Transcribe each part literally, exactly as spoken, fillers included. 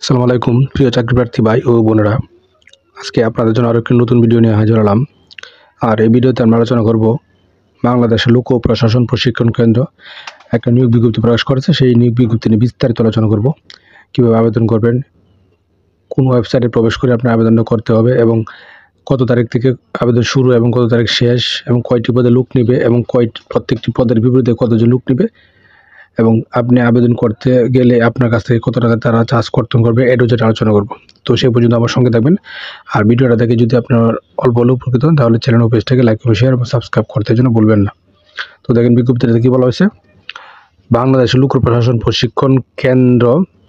আসসালামু আলাইকুম প্রিয় চাকরিপ্রার্থী ভাই ও বোনেরা, আজকে আপনাদের জন্য আরও একটি নতুন ভিডিও নিয়ে হাজির হলাম। আর এই ভিডিওতে আমরা আলোচনা করব বাংলাদেশের লোক ও প্রশাসন প্রশিক্ষণ কেন্দ্র একটা নিয়োগ বিজ্ঞপ্তি প্রকাশ করেছে। সেই নিয়োগ বিজ্ঞপ্তি নিয়ে বিস্তারিত আলোচনা করব, কীভাবে আবেদন করবেন, কোন ওয়েবসাইটে প্রবেশ করে আপনার আবেদনটা করতে হবে এবং কত তারিখ থেকে আবেদন শুরু এবং কত তারিখ শেষ এবং কয়টি পদে লোক নেবে এবং কয়টি প্রত্যেকটি পদের বিপরীতে কতজন লোক নেবে এবং আপনি আবেদন করতে গেলে আপনার কাছ থেকে কত টাকা তারা চার্জ কর্তন করবে এটাও যেটা আলোচনা করব। তো সেই পর্যন্ত আমার সঙ্গে থাকবেন। আর ভিডিওটা দেখে যদি আপনার অল্প হলেও উপকৃত হন তাহলে চ্যানেল ও পেজটাকে লাইক এবং শেয়ার এবং সাবস্ক্রাইব করতে জন্য বলবেন না। তো দেখেন বিজ্ঞপ্তিতে কী বলা হয়েছে, বাংলাদেশের লোক প্রশাসন প্রশিক্ষণ কেন্দ্র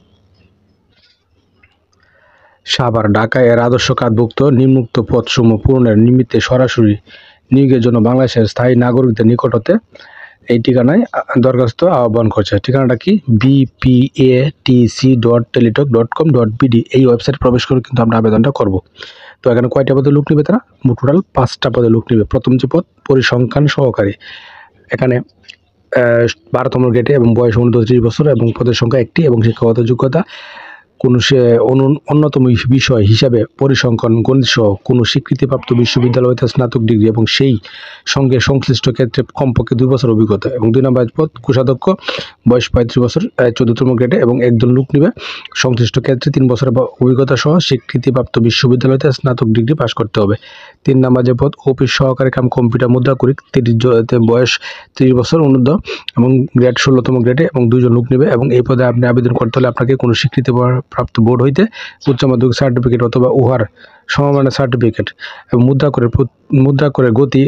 সাভার ঢাকা এর আদর্শ কার্ডভুক্ত নিম্নোক্ত পদসমূহ পূরণের নিমিত্তে সরাসরি নিয়োগের জন্য বাংলাদেশের স্থায়ী নাগরিকদের নিকট হতে এই ঠিকানায় দরখাস্ত আহ্বান করছে। ঠিকানাটা কি BPATC dot Teletalk dot com dot BD এই ওয়েবসাইটে প্রবেশ করে কিন্তু আমরা আবেদনটা করব। তো এখানে কয়টা পদে লোক নেবে তারা? টোটাল পাঁচটা পদে লোক নেবে। প্রথম যে পদ পরিসংখ্যান সহকারী, এখানে বারোতম গ্রেডে এবং বয়স উনত্রিশ বছর এবং পদের সংখ্যা একটি এবং শিক্ষাগত যোগ্যতা কোনো সে অন্যতম বিষয় হিসাবে পরিসংখ্যান গণিত সহ কোনো স্বীকৃতিপ্রাপ্ত বিশ্ববিদ্যালয় হইতে স্নাতক ডিগ্রি এবং সেই সঙ্গে সংশ্লিষ্ট ক্ষেত্রে কমপক্ষে দুই বছর অভিজ্ঞতা এবং দুই নম্বর পদ কোষাধ্যক্ষ, বয়স পঁয়ত্রিশ বছর, চোদ্দতম গ্রেডে এবং একজন লোক নিবে সংশ্লিষ্ট ক্ষেত্রে তিন বছরের অভিজ্ঞতা সহ স্বীকৃতিপ্রাপ্ত বিশ্ববিদ্যালয় হইতে স্নাতক ডিগ্রি পাশ করতে হবে। তিন নম্বর যে পদ অফিস সহকারী কাম কম্পিউটার মুদ্রা করি, তিরিশ বয়স তিরিশ বছর অনুদ্ধ এবং গ্রেড ষোলোতম গ্রেডে এবং দুইজন লোক নেবে এবং এই পদে আপনি আবেদন করতে হলে আপনাকে কোনো স্বীকৃতি প্রাপ্ত বোর্ড হইতে উচ্চ মাধ্যমিক সার্টিফিকেট অথবা উহার সমমানের সার্টিফিকেট এবং মুদ্রা করে মুদ্রা করে গতি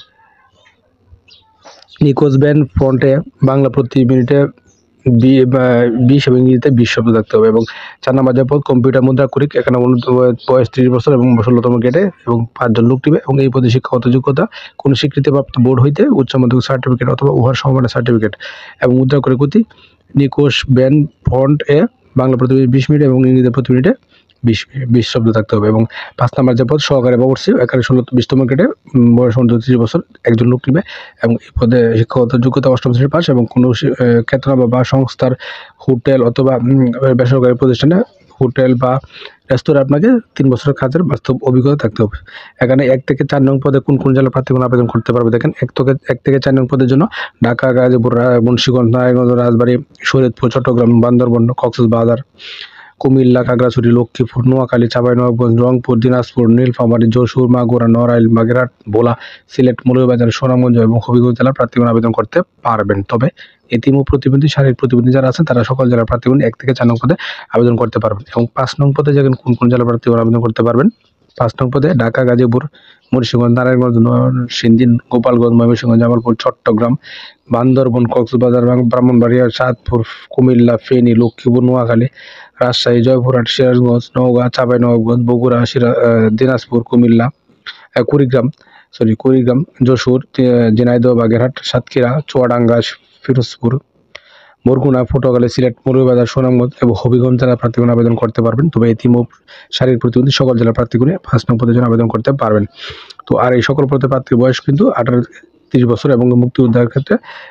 নিকোজ ব্যান্ড ফন্টে বাংলা প্রতি মিনিটে বিশ এবং ইংরেজিতে বিশ শব্দ থাকতে হবে এবং চার নম্বর যে পদ কম্পিউটার মুদ্রা করিক, এখানে বয়স ত্রিশ বছর এবং ষোলোতম গ্রেডে এবং পাঁচজন লোক নেবে এবং এই পদে শিক্ষাগত যোগ্যতা কোনো স্বীকৃতিপ্রাপ্ত বোর্ড হইতে উচ্চ মাধ্যমিক সার্টিফিকেট অথবা উহার সমমানের সার্টিফিকেট এবং মুদ্রা করে গতি নিকোশ ব্যান্ড ফন্ট এ বাংলা প্রতি বিশ মিনিট এবং ইংরেজি প্রতি মিনিটে বিশ বিশ শব্দ থাকতে হবে এবং পাঁচ নম্বর যে পদ সহকারী বাবুর্চি, এখানে ষোলো বিশতম গ্রেডে বয়স উনত্রিশ বছর একজন লোক নেবে এবং এই পদে শিক্ষাগত যোগ্যতা অষ্টম শ্রেণী পাস এবং কোনো ক্ষেত্র বা সংস্থার হোটেল অথবা বেসরকারি প্রতিষ্ঠানে হোটেল বা রেস্তোরাঁ আপনাকে তিন বছরের কাজের বাস্তব অভিজ্ঞতা থাকতে হবে। এখানে এক থেকে চার নং পদে কোন কোন জেলার প্রার্থীগণ আবেদন করতে পারবে দেখেন। এক থেকে এক থেকে চার নং পদের জন্য ঢাকা, গাজীপুর, মুন্সিগঞ্জ, নারায়ণগঞ্জ, রাজবাড়ী, শরীয়তপুর, চট্টগ্রাম, বান্দরবান, কক্সবাজার, কুমিল্লা, খাগড়াছড়ি, লক্ষ্মীপুর, নোয়াখালী, চাঁপাইনবাবগঞ্জ, রংপুর, দিনাজপুর, নীলফামারী, যশোর, মাগুরা, নড়াইল, বাগেরহাট, ভোলা, সিলেট, মৌলভীবাজার, সুনামগঞ্জ এবং হবিগঞ্জ জেলার প্রার্থীগণ আবেদন করতে পারবেন। তবে এতিম ও প্রতিবন্ধী শারীরিক প্রতিবন্ধী যারা আছেন তারা সকল জেলার প্রার্থীগণ এক থেকে চার নং পদে আবেদন করতে পারবেন এবং পাঁচ নং পদে যেখানে কোন কোন জেলার প্রার্থীগণ আবেদন করতে পারবেন? পাঁচ নং পদে ঢাকা, গাজীপুর, মুন্সিগঞ্জ, নারায়ণগঞ্জ, নরসিংদী, গোপালগঞ্জ, ময়মনসিংহ, জামালপুর, চট্টগ্রাম, বান্দরবান, কক্সবাজার, ব্রাহ্মণবাড়িয়া, চাঁদপুর, কুমিল্লা, ফেনী, লক্ষ্মীপুর, নোয়াখালী, রাজশাহী, জয়পুরহাট, সিরাজগঞ্জ, নওগাঁ, চাঁপাইনবাবগঞ্জ, বগুড়া, দিনাজপুর, কুমিল্লা, কুড়িগ্রাম সরি কুড়িগ্রাম যশোর, ঝিনাইদহ, বাগেরহাট, সাতক্ষীরা, চুয়াডাঙ্গা, ফিরোজপুর, বরগুনা, পটুয়াখালী, সিলেট, মৌলভীবাজার, সুনামগঞ্জ এবং হবিগঞ্জ জেলার প্রার্থীগণ আবেদন করতে পারবেন। তবে এতিম ও শারীরিক প্রতিবন্ধী সকল জেলার প্রার্থীগণ পাঁচ নং পদের জন্য আবেদন করতে পারবেন। তো আর এই সকল পদের প্রার্থীর বয়স কিন্তু আঠারো তিরিশ বছর এবং মুক্তিযোদ্ধার ক্ষেত্রে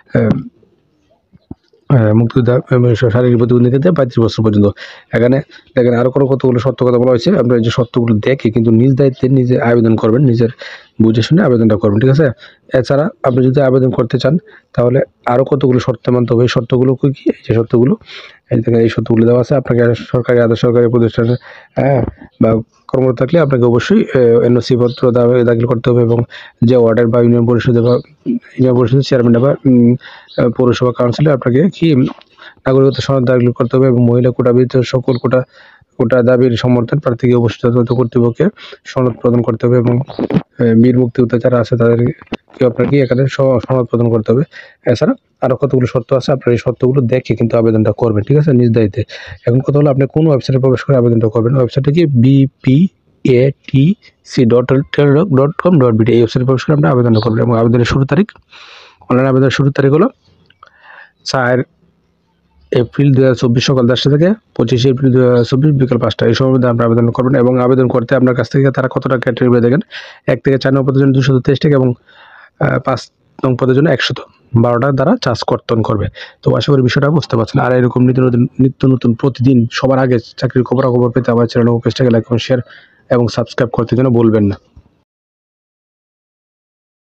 মুক্তিযোদ্ধা শারীরিক প্রতিবন্ধীর ক্ষেত্রে পঁয়ত্রিশ বছর পর্যন্ত। এখানে দেখেন আরও কোনো কতগুলো সত্য কথা বলা হয়েছে, আপনার যে সত্যগুলো দেখে কিন্তু নিজ দায়িত্বে নিজে আবেদন করবেন, নিজের বুঝে শুনে আবেদনটা করবেন, ঠিক আছে। এছাড়া আপনি যদি আবেদন করতে চান তাহলে আরও কতগুলো শর্ত মানতে হবে। এই শর্তগুলো কি? এই যে শর্তগুলো এই দেখেন এই শর্তগুলো দেওয়া আছে। আপনাকে সরকারি আধা সরকারি প্রতিষ্ঠানে হ্যাঁ বা কর্মরত থাকলে আপনাকে অবশ্যই এনওসি পত্র দাখিল করতে হবে এবং যে ওয়ার্ডের বা ইউনিয়ন পরিষদে বা ইউনিয়ন পরিষদের চেয়ারম্যান বা পৌরসভা কাউন্সিলে আপনাকে কি নাগরিকত্ব সনদ দাখিল করতে হবে এবং মহিলা কোটা ব্যতীত সকল কোটা কোটা দাবির সমর্থন প্রার্থীকে অবশ্যই যথাযথ কর্তৃপক্ষের সনদ প্রদান করতে হবে এবং বীর মুক্তিযোদ্ধা যারা আছে তাদেরকে আপনাকে এখানে সনদ প্রদান করতে হবে। এছাড়া আরও কতগুলো শর্ত আছে, আপনার এই শর্তগুলো দেখে কিন্তু আবেদনটা করবেন, ঠিক আছে, নিজ দায়িত্বে। এখন কথা হলো আপনি কোন ওয়েবসাইটে প্রবেশ করে আবেদনটা করবেন। ওয়েবসাইটটা কি BPATC dot Teletalk dot com dot BD এই ওয়েবসাইটে প্রবেশ করে আপনি আবেদনটা করবেন এবং আবেদনের শুরু তারিখ অনলাইন আবেদনের শুরুর তারিখ হলো চার এপ্রিল দু হাজার চব্বিশ সকাল দশটা থেকে পঁচিশে এপ্রিল দু হাজার চব্বিশ বিকাল পাঁচটা এই সময়ের মধ্যে আপনার আবেদন করবেন এবং আবেদন করতে আপনার কাছ থেকে তারা কত টাকা কেটে নেবে দেখেন। এক থেকে চার নম্বর পদের জন্য দুশো তেইশ টাকা এবং পাঁচ নং পদের জন্য একশত বারোটা দ্বারা চার্জ কর্তন করবে। তো আশা করি বিষয়টা বুঝতে পারছেন। আর এরকম নিত্য নতুন নিত্য নতুন প্রতিদিন সবার আগে চাকরির খবরাখবর পেতে আমার চ্যানেল ও পেজটাকে লাইক এবং শেয়ার এবং সাবস্ক্রাইব করতে যেন ভুলবেন না।